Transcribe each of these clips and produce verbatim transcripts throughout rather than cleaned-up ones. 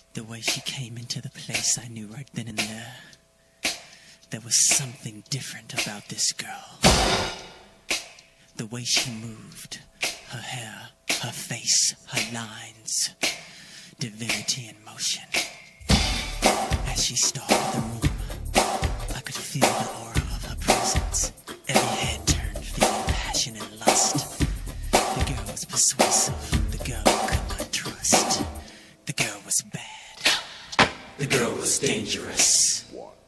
The way she came into the place, I knew right then and there. There was something different about this girl. The way she moved, her hair, her face, her lines, divinity in motion. As she stalked the room, I could feel the aura of her presence. Every head turned, feeling passion and lust. The girl was persuasive, the girl I could not trust. The girl was bad, the girl was dangerous.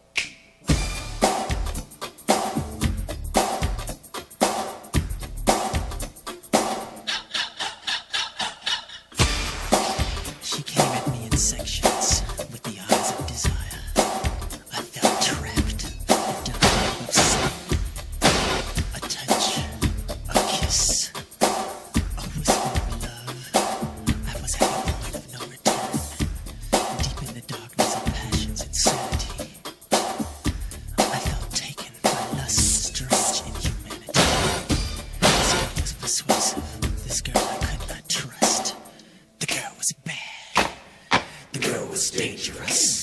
She came at me in sections with the eyes of desire. I felt trapped, a dive of sleep, a touch, a kiss, a whisper of love. I was at a point of no return, deep in the darkness of passion's insanity. I felt taken by lust's strange inhumanity. This girl was persuasive, this girl I could not trust. The girl was bad, the girl was dangerous.